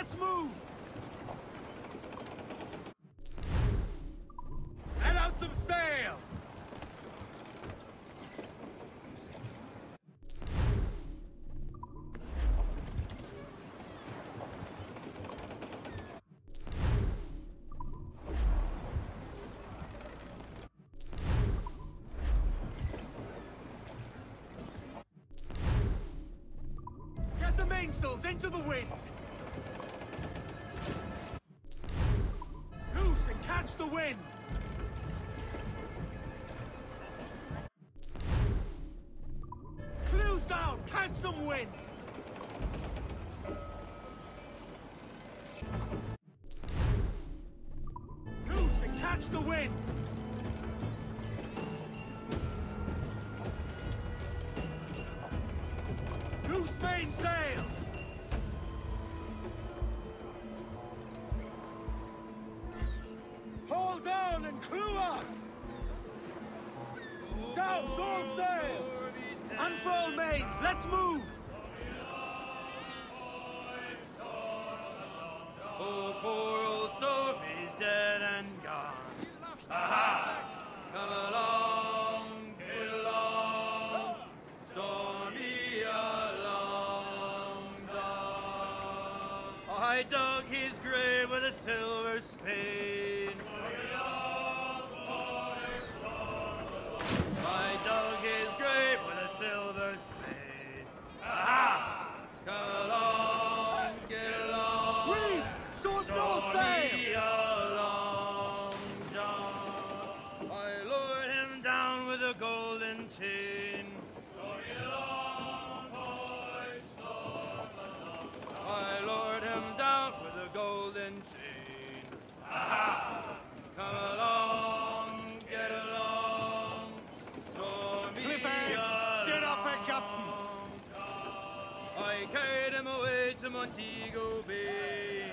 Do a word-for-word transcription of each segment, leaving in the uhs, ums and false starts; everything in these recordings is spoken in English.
let's move! Let out some sail! Get the mainsails into the wind! Loose and catch the wind! Clews down, catch some wind! Loose and catch the wind! Loose mainsails! Haul down and clew up! Down, all sail! Unfurl mains, let's move! Oh, poor old Stormy's dead and gone. Aha! Come along, get along, Stormy along, John. I dug his grave with a silver spade. I dug his grave with a silver spade. Aha! Come along, get along. Reef! Short north sail! Along, John. I lured him down with a golden chain. I lured him down with a golden chain. Aha! Come along, get along. Clifford, steer up there, Captain. I carried him away to Montego Bay.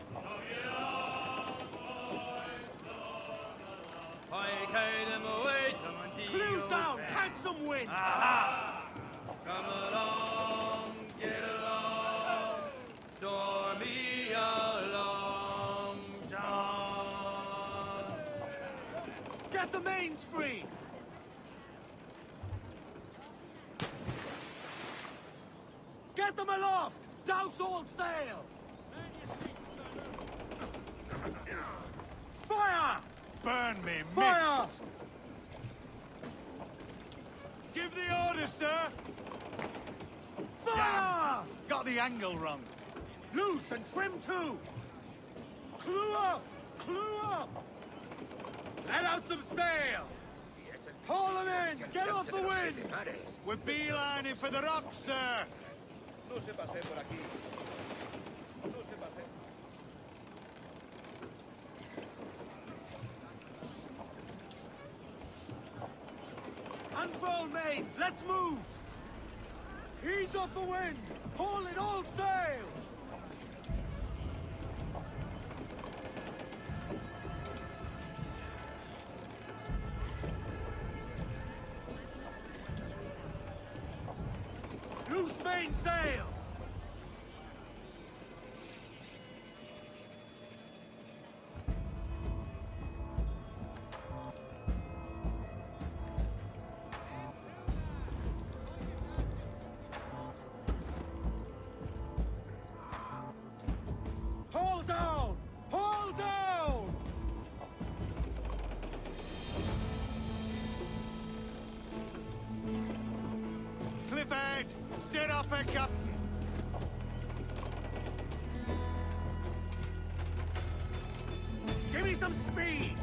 I carried him away to Montego Clews down, Bay. catch some wind! Aha! Come along, get along, Stormy along, John. Get the mains free! Get them aloft! Douse all sail! Fire! Burn me, Fire! miss! Give the order, sir! Fire! Got the angle wrong. Loose and trim too! Clew up! Clew up! Let out some sail! Haul them in! Get off the wind! We're beelining for the rocks, sir! No se pase por aquí. No se pase. Unfurl mains, let's move! Ease off the wind! Haul in all sail! Loose mainsails! Haul down! Haul down! Clifford, steer off there, Captain. Give me some speed!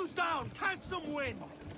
Nose down! Catch some wind!